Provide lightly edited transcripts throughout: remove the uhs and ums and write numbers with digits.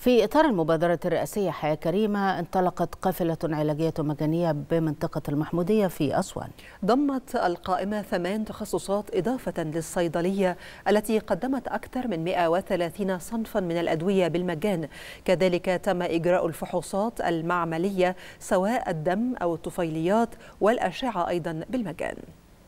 في إطار المبادرة الرئاسية حياة كريمة انطلقت قافلة علاجية مجانية بمنطقة المحمودية في أسوان. ضمت القائمة 8 تخصصات إضافة للصيدلية التي قدمت أكثر من 130 صنفا من الأدوية بالمجان. كذلك تم إجراء الفحوصات المعملية سواء الدم أو الطفيليات والأشعة أيضا بالمجان.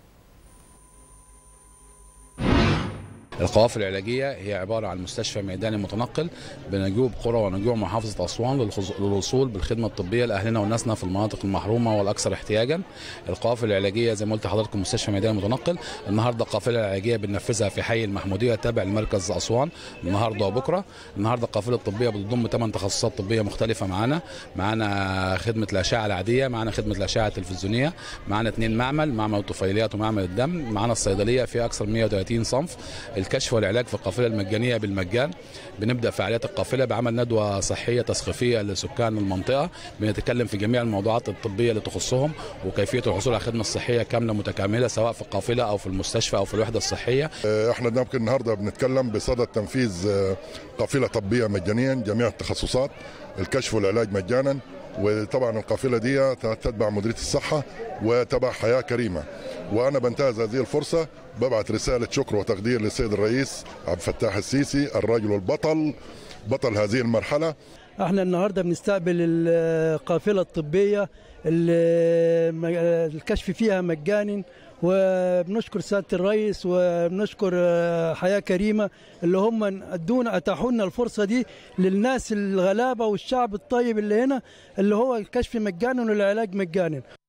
القوافل العلاجية هي عبارة عن مستشفى ميداني متنقل بنجوب قرى ونجوع محافظة أسوان للوصول بالخدمة الطبية لأهلنا وناسنا في المناطق المحرومة والأكثر احتياجا. القوافل العلاجية زي ما قلت لحضراتكم مستشفى ميداني متنقل. النهارده القافلة العلاجية بننفذها في حي المحمودية تابع لمركز أسوان النهارده وبكرة. النهارده القافلة الطبية بتضم 8 تخصصات طبية مختلفة معانا خدمة الأشعة العادية، معانا خدمة الأشعة التلفزيونية، معانا 2 معمل الطفيليات ومعمل الدم، معانا الصيدلية في أكثر من 130 صنف. الكشف والعلاج في القافله المجانيه بالمجان. بنبدا فعاليات القافله بعمل ندوه صحيه تثقيفيه لسكان المنطقه، بنتكلم في جميع الموضوعات الطبيه اللي تخصهم وكيفيه الحصول على خدمه صحيه كامله متكامله سواء في القافله او في المستشفى او في الوحده الصحيه. احنا النهارده بنتكلم بصدد تنفيذ قافله طبيه مجانيا جميع التخصصات، الكشف والعلاج مجانا. وطبعا القافله دي تتبع مديريه الصحه وتبع حياه كريمه. وانا بنتهز هذه الفرصه ببعث رساله شكر وتقدير للسيد الرئيس عبد الفتاح السيسي الرجل البطل، بطل هذه المرحله. احنا النهارده بنستقبل القافله الطبيه الكشف فيها مجاني، وبنشكر سياده الرئيس وبنشكر حياه كريمه اللي هم اتاحوا لنا الفرصه دي للناس الغلابه والشعب الطيب اللي هنا، اللي هو الكشف مجانا والعلاج مجانا.